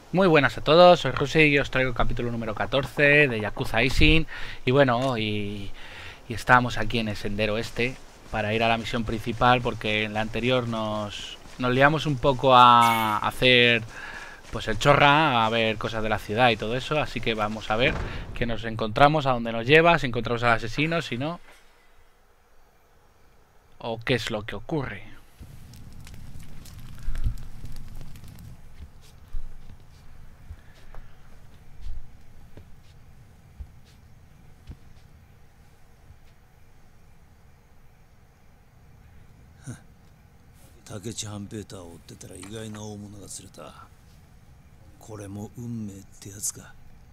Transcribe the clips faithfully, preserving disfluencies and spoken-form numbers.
Muy buenas a todos, soy Rusi y os traigo el capítulo número catorce de Yakuza Ishin. Y bueno, y, y estamos aquí en el sendero este para ir a la misión principal porque en la anterior nos, nos liamos un poco a hacer pues el chorra, a ver cosas de la ciudad y todo eso. Así que vamos a ver qué nos encontramos, a dónde nos lleva, si encontramos al asesino, si no, o qué es lo que ocurre. 竹地半平太を追ってたら意外な大物が釣れた。これも運命ってやつか。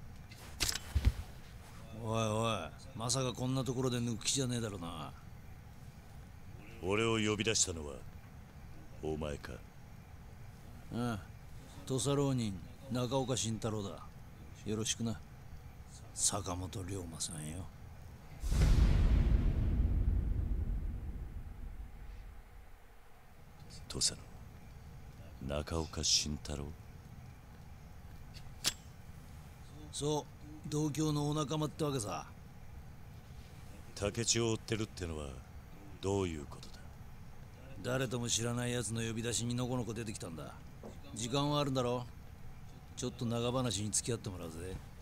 おいおい、まさかこんなところで抜く気じゃねえだろな。 俺を呼び出したのはお前か。 ああ、土佐浪人中岡慎太郎だ。よろしくな、坂本龍馬さんよ。 土佐の中岡慎太郎。 そう、同郷のお仲間ってわけさ。 竹地を追ってるってのはどういうことだ。 誰とも知らないやつの呼び出しにのこのこ出てきたんだ。時間はあるんだろ。ちょっと長話に付き合ってもらうぜ。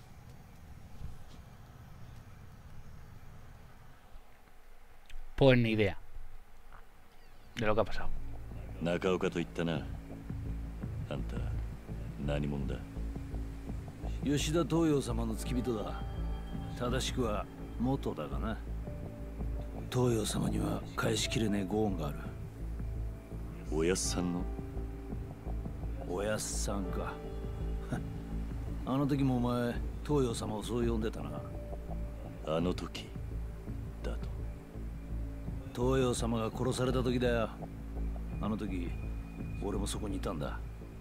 Pues ni idea de lo que ha pasado. 中岡と言ったな。あんた何者だ。 吉田東洋様の付き人だ。正しくは元だがな。東洋様には返しきれねえご恩がある。 おやっさんの。 おやっさんか。あの時もお前東洋様をそう呼んでたな。 あの時だと。 東洋様が殺された時だよ。あの時俺もそこにいたんだ。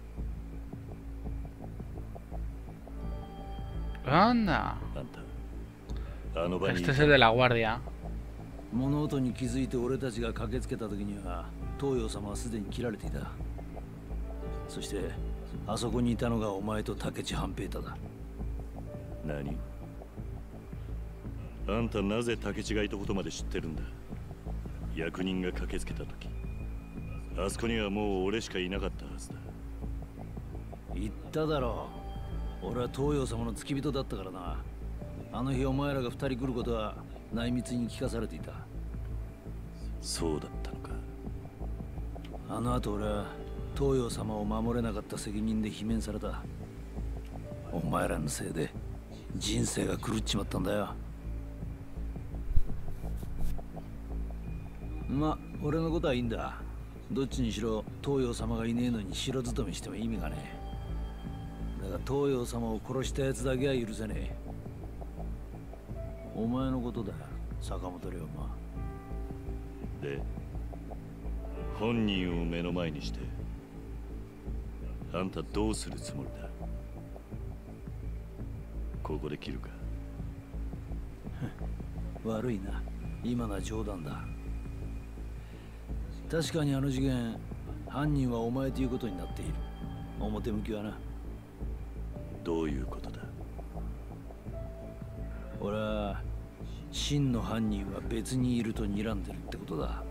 Anda, あんたあの場にい este た。 es el de la guardia. 物音に気づいて俺たちが駆けつけた時には東洋様はすでに切られていた。そしてあそこにいたのがお前と竹地半平太だ。 何。あんたなぜ竹地がいたことまで知ってるんだ。役人が駆けつけた時あそこにはもう俺しかいなかったはずだ。 言っただろう。俺は東洋様の付き人だったからな。あの日お前らが二人来ることは内密に聞かされていた。 そうだったのか。 あの後俺は東洋様を守れなかった責任で罷免された。お前らのせいで人生が狂っちまったんだよ。ま、俺のことはいいんだ。どっちにしろ東洋様がいねえのに城勤めしても意味がねえ。だが東洋様を殺したやつだけは許せねえ。お前のことだ、坂本龍馬。 で、本人を目の前にしてあんたどうするつもりだ。ここで切るか。 悪いな、今のは冗談だ。確かにあの事件、犯人はお前ということになっている。表向きはな。 どういうことだ。 俺は真の犯人は別にいると睨んでるってことだ。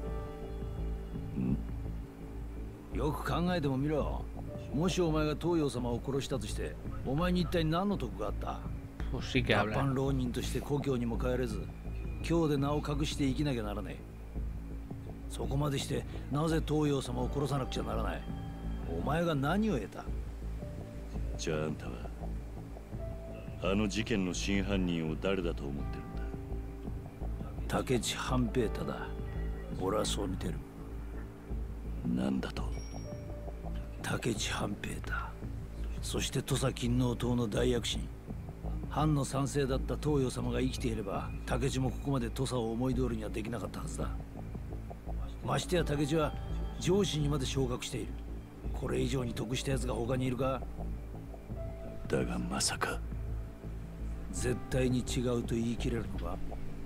ん？よく考えてもみろ。もしお前が東洋様を殺したとして、お前に一体何の得があった？ Pues sí que 脱 habla. 藩浪人として故郷にも帰れず、今日で名を隠して生きなきゃならねえ。そこまでしてなぜ東洋様を殺さなくちゃならない。お前が何を得た？ じゃああんたはあの事件の真犯人を誰だと思ってるんだ。 竹地半平太だ。俺はそう見てる。 なんだと。 竹地半平太、そして土佐勤王党の大躍進。藩の賛成だった東洋様が生きていれば竹地もここまで土佐を思い通りにはできなかったはずだ。ましてや竹地は上司にまで昇格している。これ以上に得したやつが他にいるか？ だがまさか。 絶対に違うと言い切れるのか？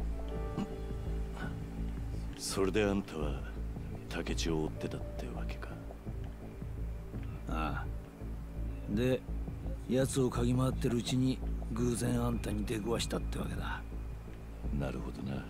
それであんたは竹地を追ってたってわけか。 ああ。で、 やつを嗅ぎ回ってるうちに偶然あんたに出くわしたってわけだ。 なるほどな。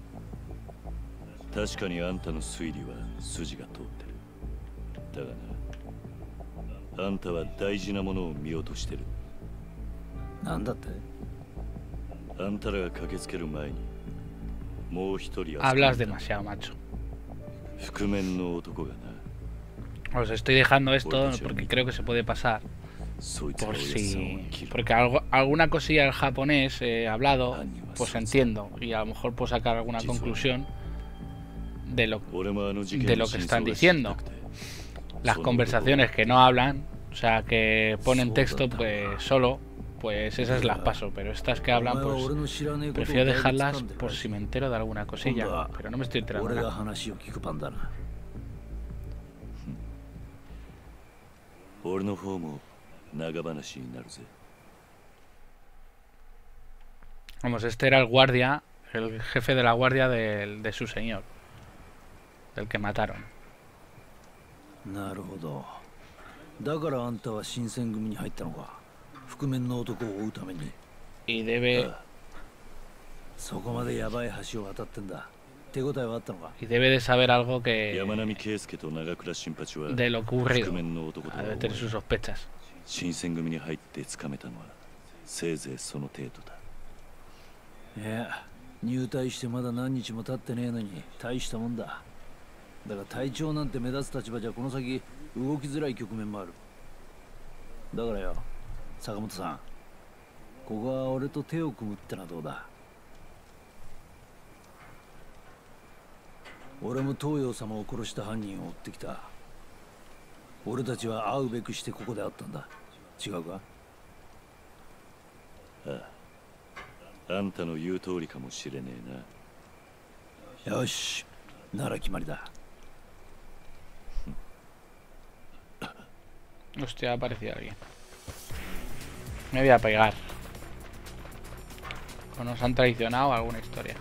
確かにあんたの推理は筋が通ってる。だがな、あんたは大事なものを見落としてる。 なんだって？ あんたらが駆けつける前にもう一人 Hablas demasiado, macho. 覆面の男がな。 Os estoy dejando esto porque creo que se puede pasar. Por si... Porque algo, alguna cosilla del japonés he hablado, pues entiendo. Y a lo mejor puedo sacar alguna conclusión de lo, de lo que están diciendo. Las conversaciones que no hablan, o sea, que ponen texto pues solo, pues esas las paso. Pero estas que hablan, pues prefiero dejarlas por si me entero de alguna cosilla. Pero no me estoy enterando nada. 俺の方も長話になるぜ。 Vamos, este era el guardia, el jefe de la guardia de, de su señor, del que mataron. なるほど。だからあんたは新選組に入ったのか。覆面の男を追うために。 Y debe... そこまでヤバい橋を渡ってんだ。手応えはあったのか。 Y debe de saber algo que... 山並圭介と長倉新八は de lo ocurrido. 覆面の男とは Debe tener sus sospechas. 新選組に入ってつかめたのはせいぜいその程度だ。 いや、入隊してまだ何日も経ってねえのに大したもんだ。だから隊長なんて目立つ立場じゃこの先動きづらい局面もある。だからよ、坂本さん、ここは俺と手を組むってのはどうだ。俺も東洋様を殺した犯人を追ってきた。俺たちは会うべくしてここで会ったんだ。違うか？ ああ、あんたの言う通りかもしれねえな。 よし、なら決まりだ。 Hostia, ha aparecido alguien. Me voy a pegar. O nos han traicionado alguna historia.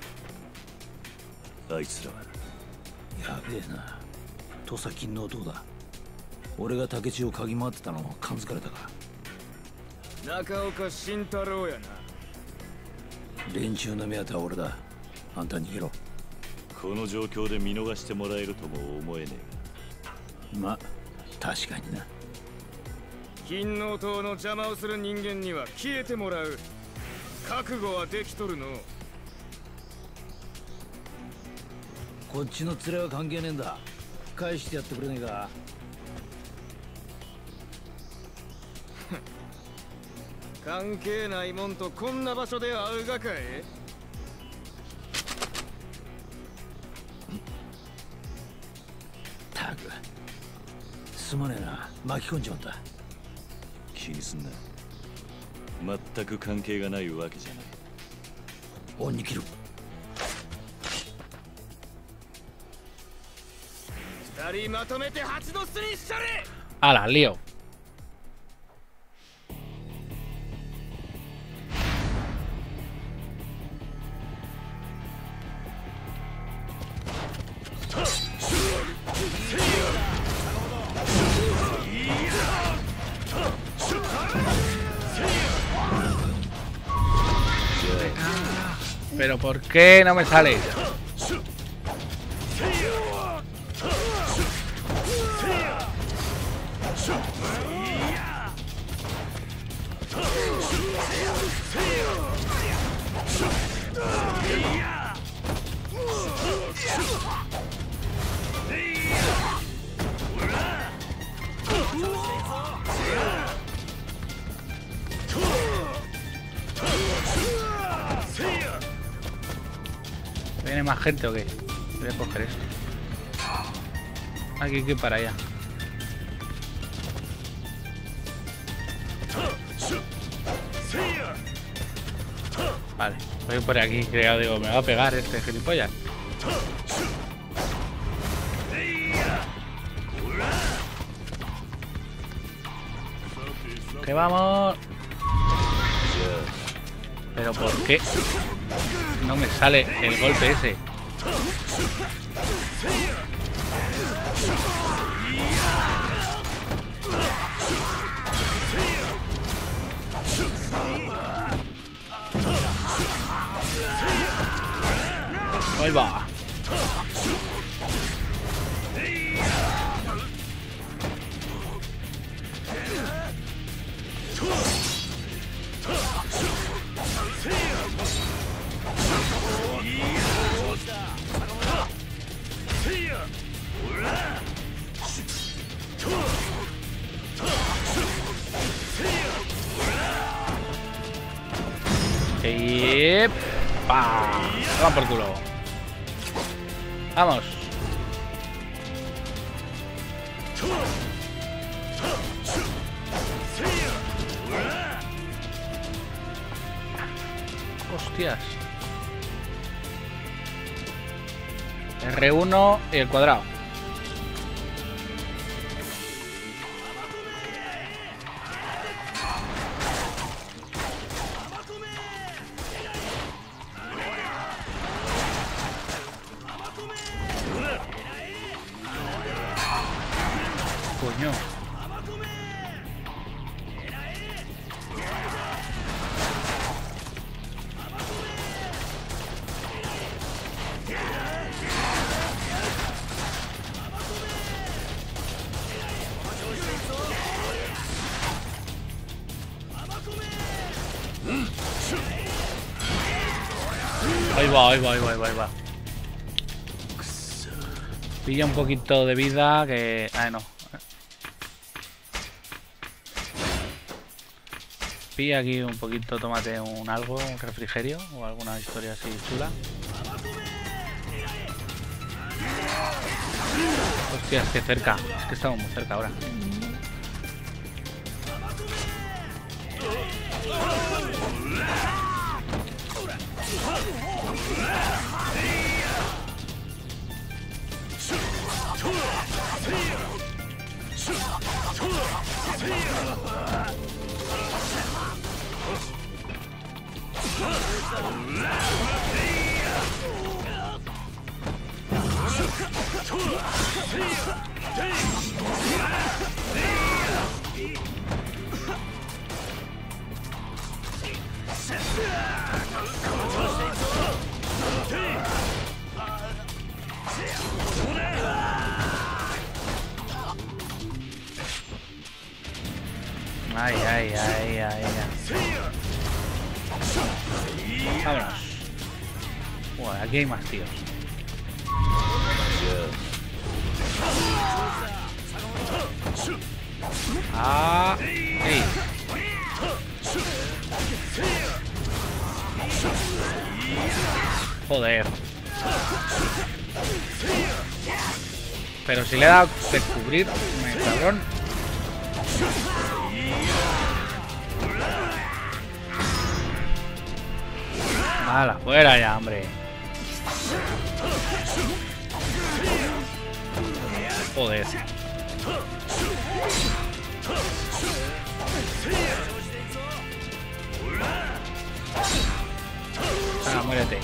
あいつらはやべえな。土佐勤王道だ。俺が竹地を嗅ぎ回ってたのを感づかれたか。 中岡慎太郎やな。 連中の目当ては俺だ。あんた逃げろ。 この状況で見逃してもらえるとも思えねえが。ま、確かにな。 金王党の邪魔をする人間には消えてもらう。覚悟はできとるの。 こっちの連れは関係ねえんだ。返してやってくれねえか。 関係ないもんとこんな場所で会うがかい。 たく、すまねえな。巻き込んじまった。 気にすんな。全く関係がないわけじゃない。 恩に切る。 二人まとめて蜂の巣にしちゃれ。 あら、lío. Pero ¿por qué no me sale? ¿Viene más gente o qué? Voy a coger esto. Aquí hay que ir para allá. Vale, voy por aquí, creo, digo, me va a pegar este gilipollas. ¡Que vamos! ¿Pero por qué no me sale el golpe ese? Ahí va. Y... ¡pa! Toma por culo. Vamos. Hostias. R uno y el cuadrado. Coño. Ahí va, ahí va, ahí va, ahí va, ahí va. Pilla un poquito de vida que... Ah, no. Pilla aquí un poquito, tómate un algo, un refrigerio o alguna historia así chula. Hostias, que cerca. Es que estamos muy cerca ahora. Ay, ay, ay, ay, ay. Vámonos. Bueno, aquí hay más tíos. Ah, hey. Joder. Pero si le he dado descubrir, me cabrón. ¡Hala, fuera ya, hombre! Joder. Ah, muérete.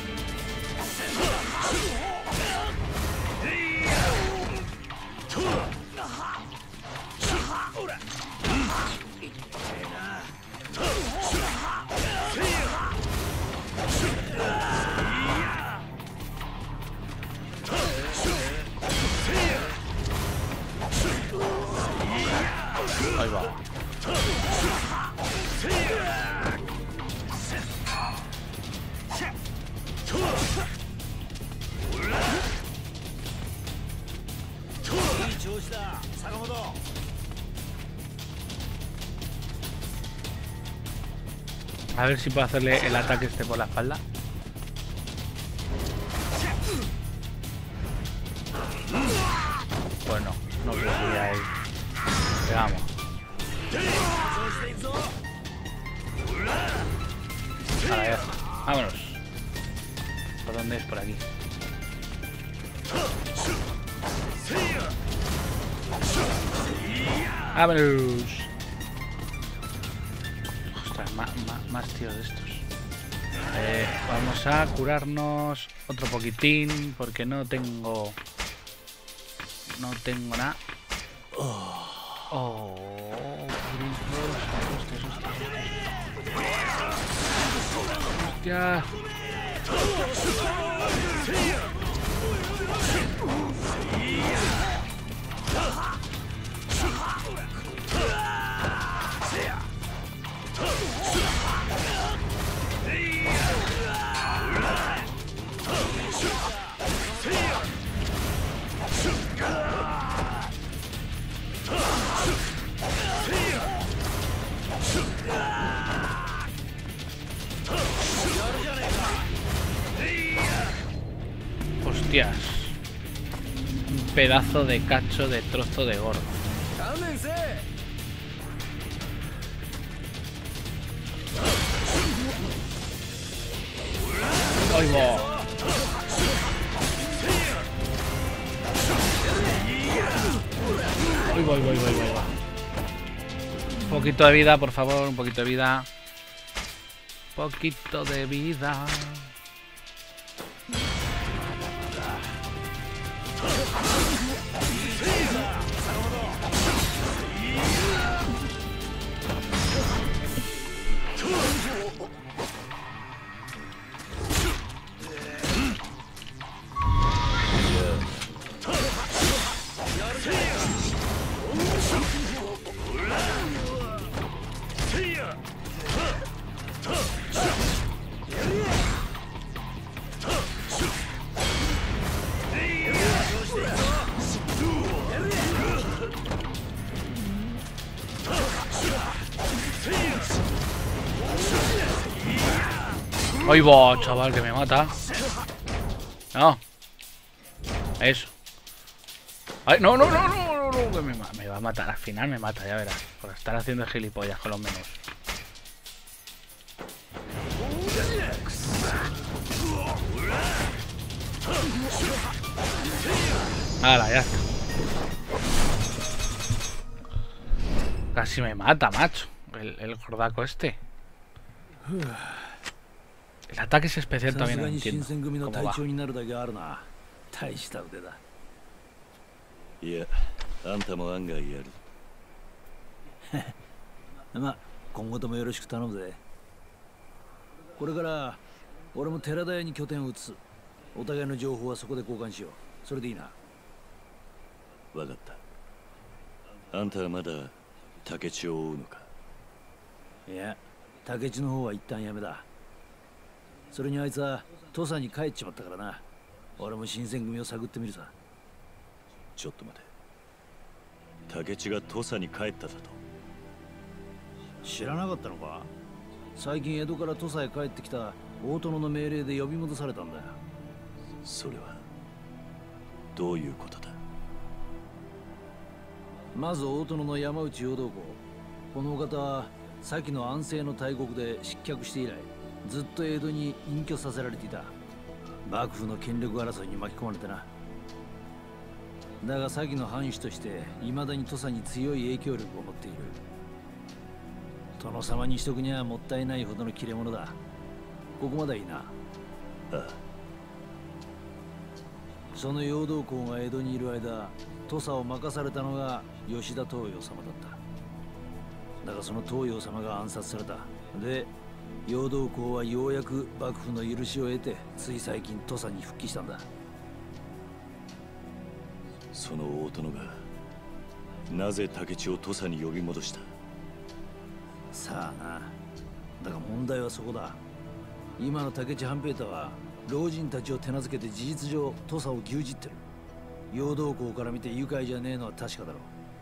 Ahí va. A ver si puedo hacerle el ataque este por la espalda. Pues no, no creo que ya él. Veamos. Ahora ya. Vámonos. ¿Por dónde es? Por aquí. Vámonos. Ostras, más, más, más tíos de estos. Eh, vamos a curarnos otro poquitín porque no tengo... No tengo nada. Oh, hostia. Hostias. Un pedazo de cacho de trozo de gordo. ¡Ay, va! ¡Ay, voy, voy, voy, voy! Un poquito de vida, por favor, un poquito de vida. Un poquito de vida. ¡Ay, va, chaval, que me mata! No. Eso. ¡Ay, no, no, no, no, no, no! Que me, me va a matar. Al final me mata, ya verás. Por estar haciendo gilipollas con los menús. ¡Hala, ya está! Casi me mata, macho. El, el gordaco este. El ataque es especial, todavía no entiendo cómo va. いや、あんたも案外やる。 まあ、今後ともよろしく頼むぜ。これから俺も寺田屋に拠点を移す。お互いの情報はそこで交換しよう。それでいいな。 わかった。あんたはまだ竹地を追うのか？ いや、竹地の方は一旦やめだ。それにあいつは土佐に帰っちまったからな。俺も新選組を探ってみるさ。 ちょっと待て。竹地が土佐に帰っただと？ 知らなかったのか？最近江戸から土佐へ帰ってきた大殿の命令で呼び戻されたんだよ。 それはどういうことだ？ まず大殿の山内陽道公。このお方は先の安政の大国で失脚して以来ずっと江戸に隠居させられていた。幕府の権力争いに巻き込まれてな。だが先の藩主として未だに土佐に強い影響力を持っている。殿様にしとくにはもったいないほどの切れ者だ。ここまではいいな。ああ。 その陽道公が江戸にいる間、土佐を任されたのが吉田東洋様だった。だがその東洋様が暗殺された。で、陽道公はようやく幕府の許しを得て、つい最近土佐に復帰したんだ。 その大殿がなぜ竹地を土佐に呼び戻した？ さあな。だが問題はそこだ。今の竹地半平太は老人たちを手なずけて事実上土佐を牛耳ってる。陽道公から見て愉快じゃねえのは確かだろ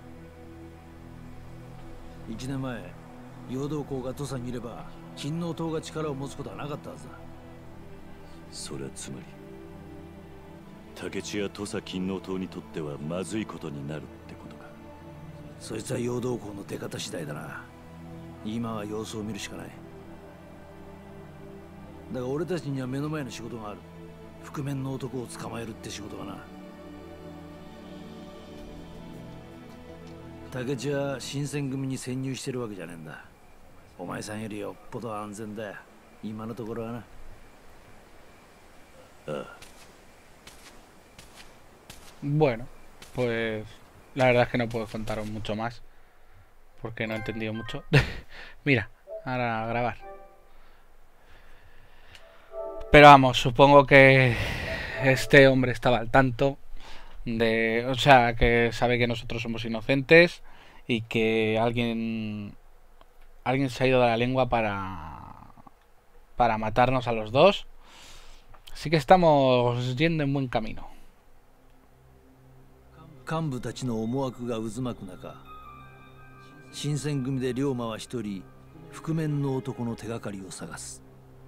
う。一年前陽道公が土佐にいれば勤王党が力を持つことはなかったはずだ。 それはつまり竹地や土佐勤王党にとってはまずいことになるってことか。 そいつは陽道公の出方次第だな。今は様子を見るしかない。だが俺たちには目の前の仕事がある。覆面の男を捕まえるって仕事がな。竹地は新選組に潜入してるわけじゃねえんだ。お前さんよりよっぽど安全だよ。今のところはな。 ああ。 Bueno, pues la verdad es que no puedo contaros mucho más porque no he entendido mucho. Mira, ahora a grabar. Pero vamos, supongo que este hombre estaba al tanto de... O sea, que sabe que nosotros somos inocentes y que alguien... Alguien se ha ido de la lengua para... para matarnos a los dos. Así que estamos yendo en buen camino. 幹部たちの思惑が渦巻く中、新選組で龍馬は一人覆面の男の手がかりを探す。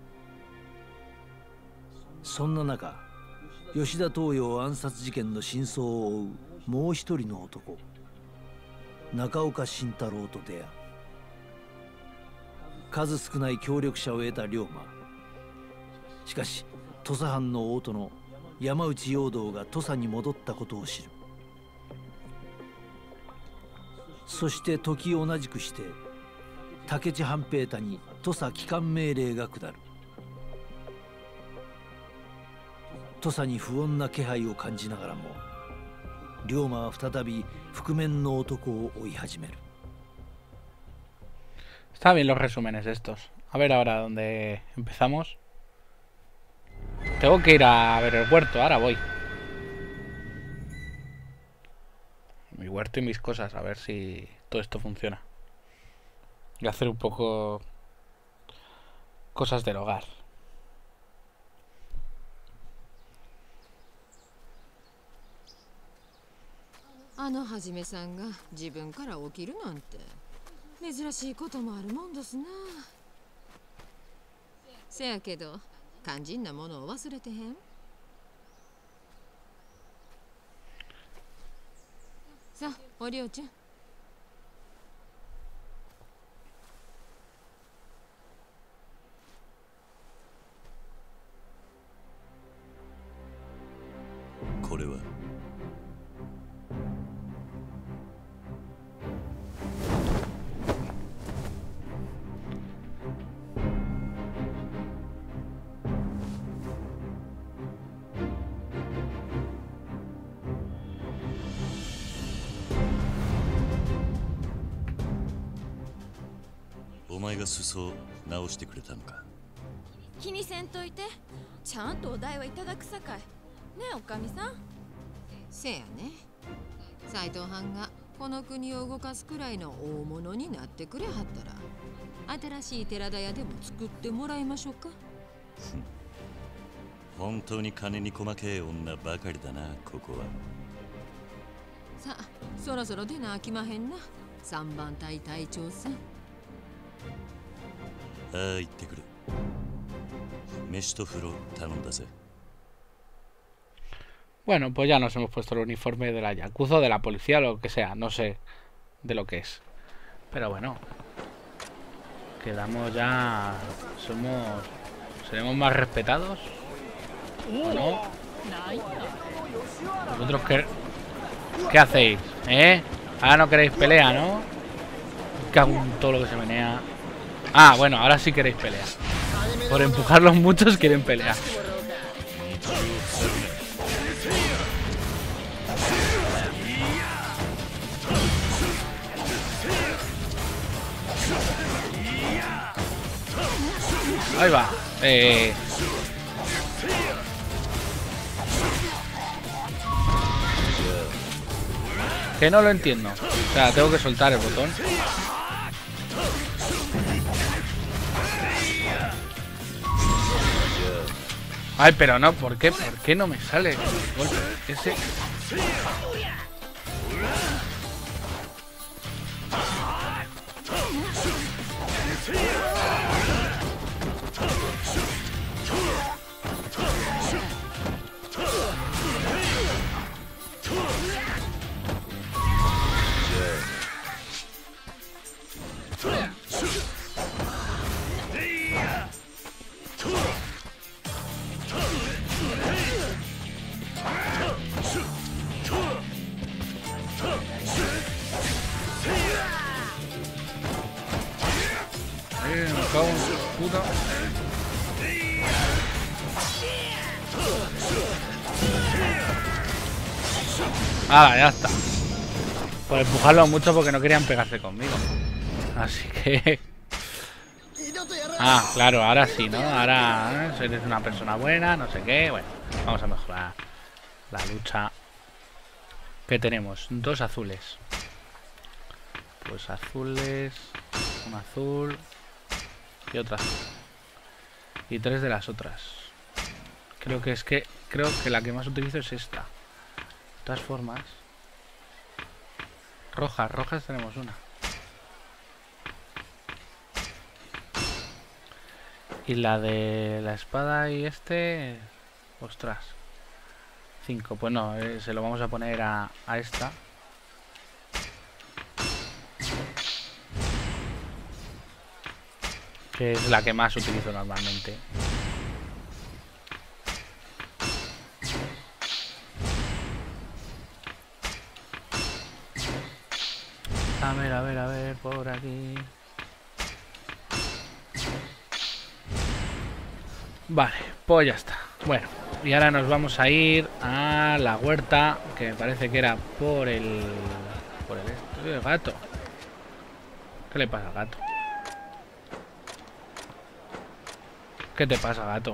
そんな中、吉田東洋暗殺事件の真相を追うもう一人の男、中岡慎太郎と出会う。数少ない協力者を得た龍馬。しかし土佐藩の大殿山内容堂が土佐に戻ったことを知る。そして時同じくして武智半平太に土佐帰還命令が下る。土佐に不穏な気配を感じながらも龍馬は再び覆面の男を追い始める。 Está bien los resúmenes estos. A ver ahora dónde empezamos. Tengo que ir a ver el huerto, ahora voy. Mi huerto y mis cosas, a ver si todo esto funciona. Y hacer un poco cosas del hogar. あのはじめさんが自分から起きるなんて珍しいこともあるもんですな。せやけど肝心なものを忘れてへん。さあ、おりょうちゃん。 これはお前が裾を直してくれたのか。 気にせんといて、ちゃんとお代はいただくさかい。ねえおかみさん。 せやね。斎藤藩がこの国を動かすくらいの大物になってくれはったら、新しい寺田屋でも作ってもらいましょうか。 本当に金に細けえ女ばかりだな、ここは。 さあ、そろそろ出なあきまへんな、三番隊隊長さん。 ああ、行ってくる。飯と風呂頼んだぜ。 Bueno, pues ya nos hemos puesto el uniforme de la Yakuza o de la policía, lo que sea, no sé de lo que es. Pero bueno, quedamos ya, somos, seremos más respetados, ¿o no? ¿Vosotros qué, qué hacéis? ¿Eh? Ahora no queréis pelea, ¿no? Me cago en todo lo que se menea. Ah, bueno, ahora sí queréis pelea. Por empujarlos muchos quieren pelear. Ahí va. Eh... Que no lo entiendo. O sea, tengo que soltar el botón. Ay, pero no, ¿por qué? ¿Por qué no me sale el golpe ese? Ah, ya está. Por empujarlo mucho porque no querían pegarse conmigo. Así que... Ah, claro, ahora sí, ¿no? Ahora ¿eh? Eres una persona buena, no sé qué. Bueno, vamos a mejorar la lucha. ¿Qué tenemos? Dos azules. Pues azules. Un azul. Y otra azul. Y tres de las otras. Creo que es que... Creo que la que más utilizo es esta. De todas formas... Rojas, rojas tenemos una. Y la de la espada y este... Ostras. Cinco. Pues no, eh, se lo vamos a poner a, a esta. Que es la que más utilizo normalmente. A ver, a ver, a ver, por aquí. Vale, pues ya está. Bueno, y ahora nos vamos a ir a la huerta, que me parece que era por el... Por el, esto, el gato. ¿Qué le pasa al gato? ¿Qué te pasa, gato?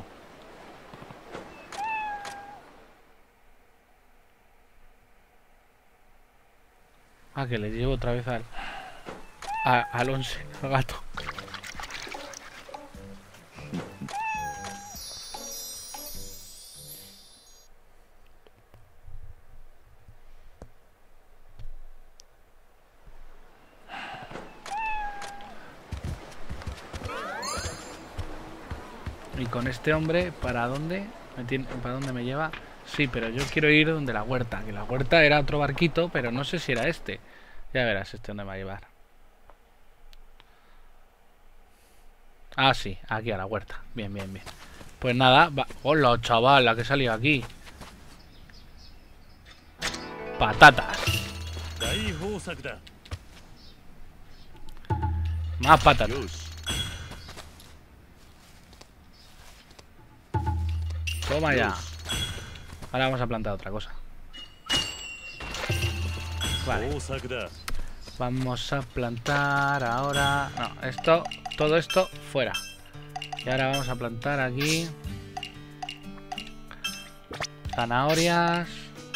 Ah, que le llevo otra vez al... A, al once, al gato. Y con este hombre, ¿para dónde? ¿Me tiene, ¿Para dónde me lleva? Sí, pero yo quiero ir donde la huerta. Que la huerta era otro barquito, pero no sé si era este. Ya verás este dónde me va a llevar. Ah, sí, aquí a la huerta. Bien, bien, bien. Pues nada, va... Hola, chaval, la que salió aquí. Patatas. Más patatas. Toma ya. Ahora vamos a plantar otra cosa. Vale. Vamos a plantar ahora... No, esto, todo esto fuera. Y ahora vamos a plantar aquí zanahorias.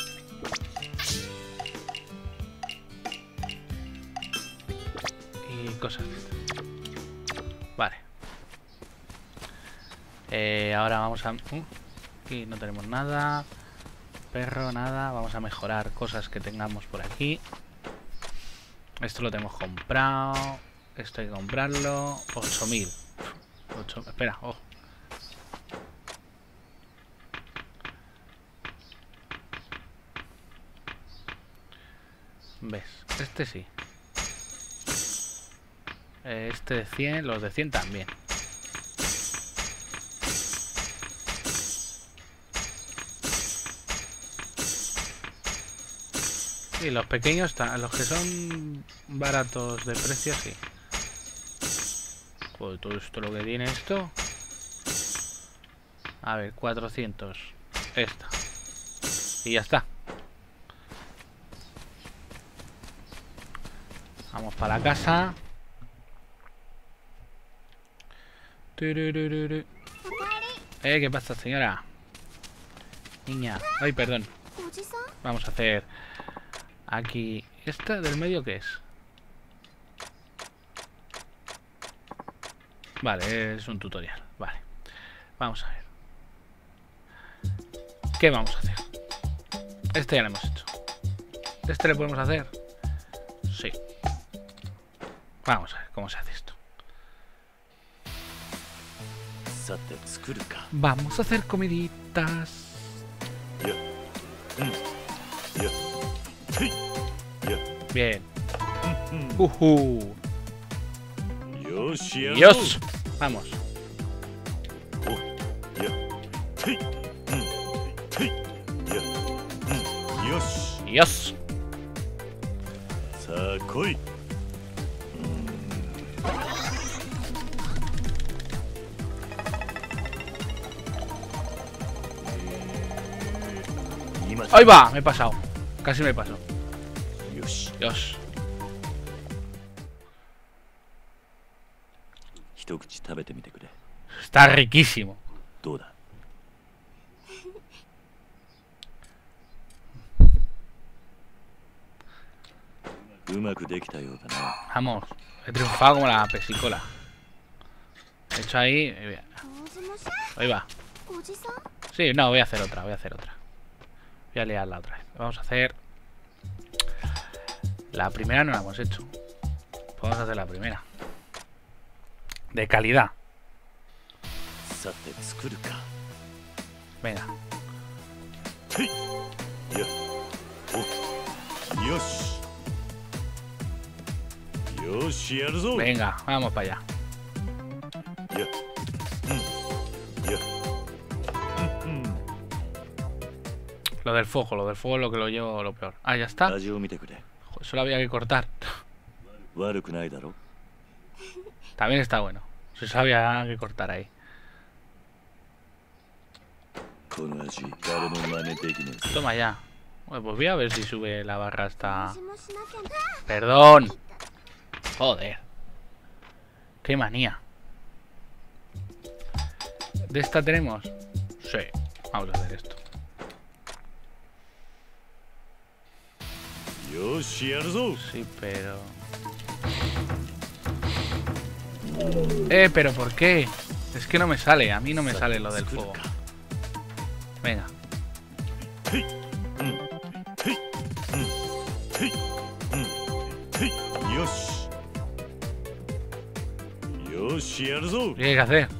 Y cosas. Vale. Eh, ahora vamos a... Uh, aquí no tenemos nada. Perro, nada. Vamos a mejorar cosas que tengamos por aquí. Esto lo tenemos comprado. Esto hay que comprarlo. ocho mil. ocho... Espera, oh. ¿Ves? Este sí. Este de cien, los de cien también. Y los pequeños, los que son baratos de precio, sí. Joder, todo esto lo que tiene esto. A ver, cuatrocientos. Esta. Y ya está. Vamos para la casa. Eh, ¿qué pasa, señora? Niña. Ay, perdón. Vamos a hacer... Aquí... ¿Esta del medio qué es? Vale, es un tutorial. Vale. Vamos a ver. ¿Qué vamos a hacer? Este ya lo hemos hecho. ¿Este le podemos hacer? Sí. Vamos a ver cómo se hace esto. Vamos a hacer comiditas. Bien. Uh-huh. Dios. Vamos. Dios. Ahí va, me he pasado. Casi me he pasado. Dios. 一口食べてみてくれ。 Está riquísimo. どうだ。うまくできたようだな。 Vamos, he triunfado como la pesicola. He hecho ahí. Ahí va. Sí, no, voy a hacer otra, voy a hacer otra. Voy a liarla otra vez. Vamos a hacer. La primera no la hemos hecho. Podemos hacer la primera. De calidad. Venga. Venga, vamos para allá. Lo del fuego, lo del fuego es lo que lo llevo lo peor. Ah, ya está. Joder, solo había que cortar. También está bueno. Si solo había que cortar ahí. Toma ya. Bueno, pues voy a ver si sube la barra hasta... Perdón. Joder. Qué manía. ¿De esta tenemos? Sí. Vamos a hacer esto. Sí, pero... Eh, pero ¿por qué? Es que no me sale. A mí no me sale lo del fuego. Venga. ¿Qué hay que hacer?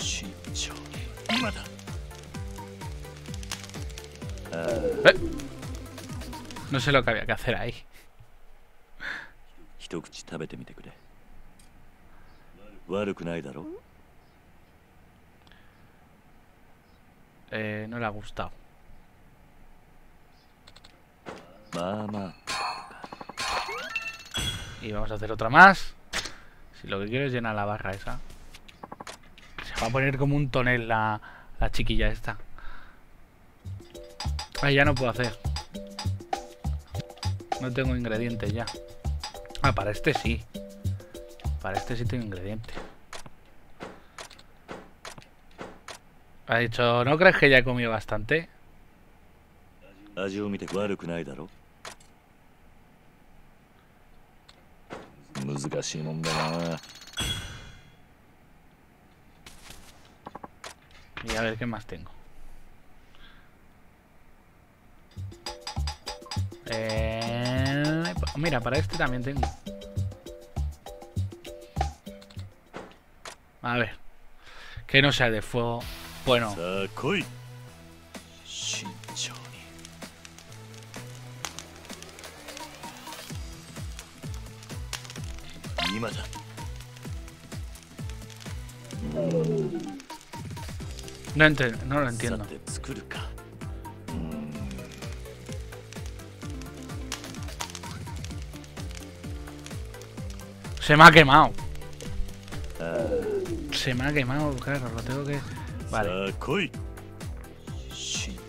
¿Eh? No sé lo que había que hacer ahí. Eh, no le ha gustado. Y vamos a hacer otra más. Si lo que quiero es llenar la barra esa. Se va a poner como un tonel la, la chiquilla esta. Ay, ya no puedo hacer. No tengo ingredientes ya. Ah, para este sí. Para este sí tengo ingredientes. Ha dicho, ¿no crees que ya he comido bastante? Y a ver qué más tengo. Eh, mira, para este también tengo. A ver. Que no sea de fuego. Bueno. No, ent no lo entiendo. Se me ha quemado. Se me ha quemado, claro, lo tengo que... Vale.